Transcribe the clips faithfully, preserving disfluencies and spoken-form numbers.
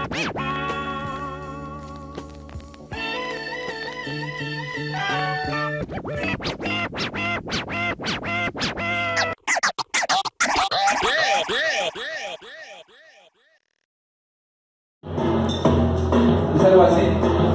Es algo así.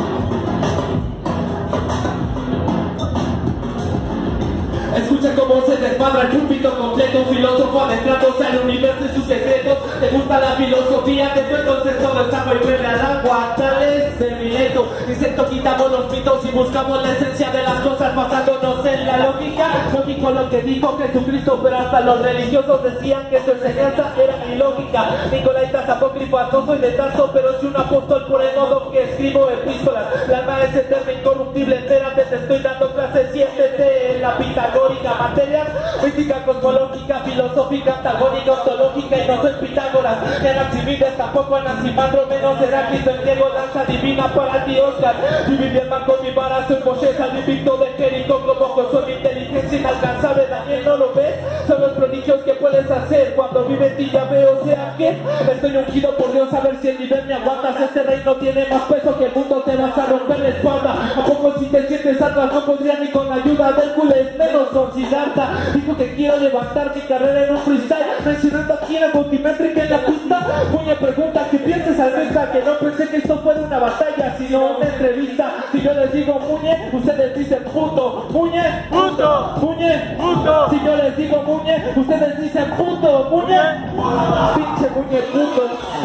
Escucha cómo se desmadra el púlpito completo, un filósofo adentrándose al universo y sus secretos. Te gusta la filosofía, que tú entonces todo está muy breve al agua. Tal es de Mileto, insecto, quitamos los mitos y buscamos la esencia de las cosas basándonos en la lógica. Lógico lo que dijo Jesucristo, pero hasta los religiosos decían que su enseñanza era ilógica. Nicolaitas, apócrifo, no soy de Tarso, pero soy un apóstol por el modo que escribo epístolas. La alma es eterna, incorruptible, entérate, te estoy dando clases, siéntete en la pitagórica. Materias, física, cosmológica, filosófica, antagónica, ontológica, y no soy Pitágoras, ni Anaximídez, tampoco Anaximandro, menos Heráclito, el griego, danza divina para ti, Oscar. Viví bien man con mi vara, soy Moisés, al invicto de Jericó, como con su inteligencia inalcanzable. Daniel, ¿no lo ves? Son los prodigios que puedes hacer cuando vive en ti, ya veo, o sea que estoy ungido por Dios, a ver si el nivel me aguantas. Este reino tiene más peso que el mundo, te vas a romper la espalda. ¿A poco si te sientes atrás no podría ni con la ayuda de Hércules, menos con Siddhartha? Dijo que quiero levantar mi carrera en un freestyle, mencionando aquí en la multimétrica en la pista. Muñe pregunta ¿qué piensas al mesa? Que no pensé que esto fuera una batalla, sino una entrevista. Si yo les digo Muñe, ustedes dicen punto. Muñe, punto. Muñe, punto. Si yo les digo Muñe, ustedes dicen punto. Muñe, pinche Muñe, punto.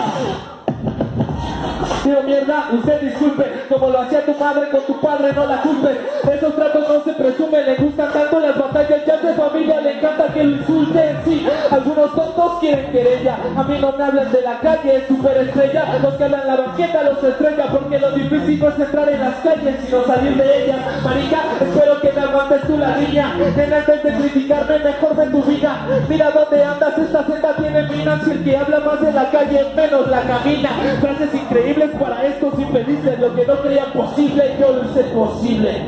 Tío mierda, usted disculpe, como lo hacía tu madre con tu padre, no la culpe. Esos tratos no se presumen, le gustan tanto las batallas, ya de familia le encanta que lo insulten. Sí, algunos tontos quieren querella, a mí no me hablan de la calle, superestrella. Los que hablan la banqueta los estrella, porque lo difícil no es entrar en las calles, sino salir de ellas. Marica, espero que me aguantes tú la niña, en antes de criticarme mejor de tu vida. Mira dónde andas, esta senda tiene minas, y el que habla más de la calle menos la camina. Frases increíbles para estos infelices, lo que no creían posible, yo lo hice posible.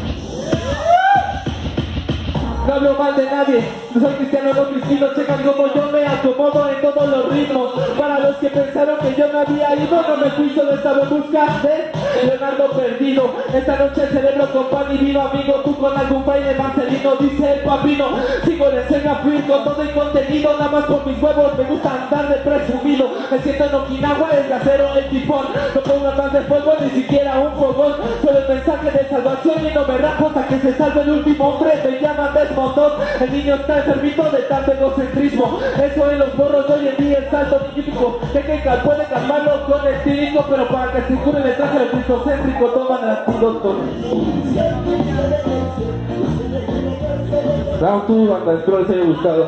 No hablo mal de nadie, no soy cristiano, no cristino, checan como yo me acomodo en todos los ritmos. Para los que pensaron que yo me había ido, no me fui, solo estaba en busca de Leonardo perdido. Esta noche el cerebro con pan y vino, amigo, tú con algún baile Marcelino, dice el papino. Sigo en escena a fluir con todo el contenido, nada más por mis huevos, me gusta andar de presumido. Me siento en Okinawa, el acero, el tifón, no pongo más de fuego, ni siquiera un fogón. Solo el mensaje de salvación y no me rajo hasta que se salve el último hombre, me llaman Desmond. El niño está enfermito de tanto egocentrismo. Eso en los borros de hoy en día es salto niñífico. Sé que puede calmarlo con el tírico, pero para que se cure le traje el cristocéntrico, toman el antídoto. Round two, banda, espero les haya gustado.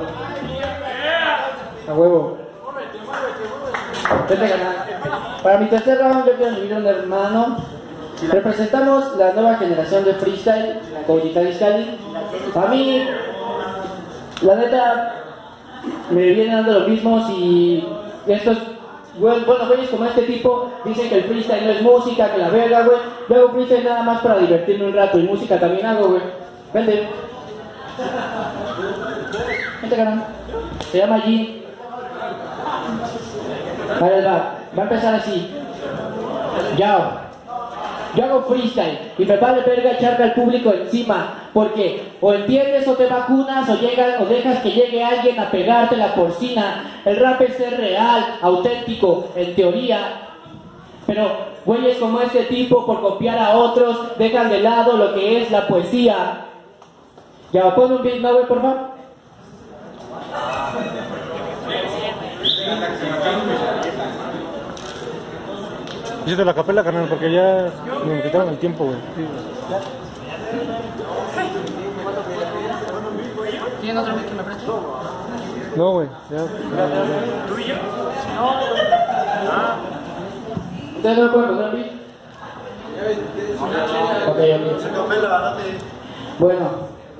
A huevo. Vete a ganar. Para mi tercer round yo quiero subir un hermano. Representamos la nueva generación de freestyle con Cali Cali. A mí, la neta, me vienen dando lo mismo. Si estos, bueno, güeyes como este tipo dicen que el freestyle no es música, que la verga, güey. Yo hago freestyle nada más para divertirme un rato, y música también hago, güey. Vente. Vente, carnal. Se llama Jin. Vale, va. Va a empezar así. Yao. Yo hago freestyle y me vale verga echarme al público encima, porque o entiendes o te vacunas, o, llega, o dejas que llegue alguien a pegarte la porcina. El rap es ser real, auténtico, en teoría. Pero güeyes como este tipo, por copiar a otros, dejan de lado lo que es la poesía. Ya, pon un beat, ¿no, güey, por favor? Hiciste la capela, carnal, porque ya me quitaron el tiempo, güey. ¿Tienen otro mic que me prestes? No, güey, ya. ¿Tú y yo? No. Ah. ¿Ustedes no me pueden poner beat? Ok, ok. Bueno.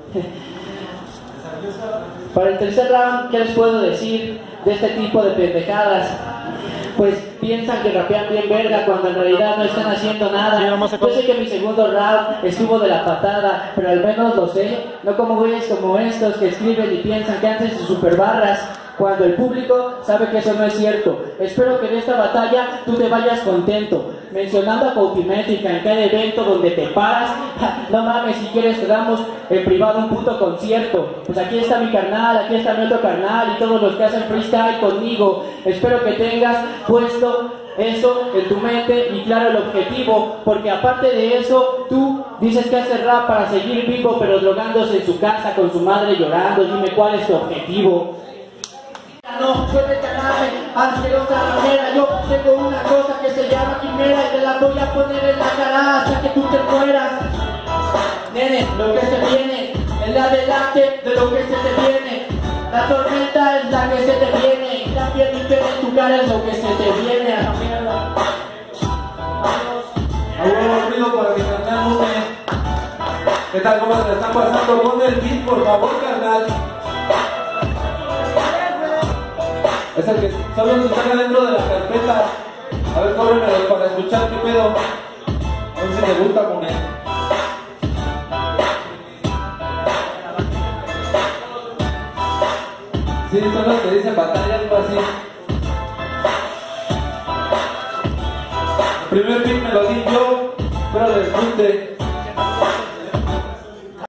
Para el tercer round, ¿qué les puedo decir de este tipo de pendejadas? Pues piensan que rapean bien verga cuando en realidad no están haciendo nada. Yo sé que mi segundo round estuvo de la patada, pero al menos lo sé. No como güeyes como estos que escriben y piensan que hacen sus super barras. cuando el público sabe que eso no es cierto. Espero que en esta batalla tú te vayas contento. Mencionando a Coutimétrica en cada evento donde te paras, no mames, si quieres te damos en privado un puto concierto. Pues aquí está mi carnal, aquí está mi otro carnal y todos los que hacen freestyle conmigo. Espero que tengas puesto eso en tu mente y claro el objetivo, porque aparte de eso, tú dices que haces rap para seguir vivo, pero drogándose en su casa con su madre llorando. Dime cuál es tu objetivo. No puedes ganarme asquerosa manera. Yo tengo una cosa que se llama quimera y te la voy a poner en la cara hasta que tú te mueras. Nene, lo que se viene es la adelante de lo que se te viene. La tormenta es la que se te viene y también mi pena en tu cara es lo que se te viene a la mierda. Hago ruido para que carnal Mune. ¿Qué tal? ¿Cómo se está pasando? Pon el beat, por favor, carnal. Es el que solo se saca dentro de la carpeta. A ver, cóbremelo para escuchar qué pedo. A ver si me gusta, Mune. Sí, son los que dicen batalla, algo así. El primer beat me lo di yo, pero les guste.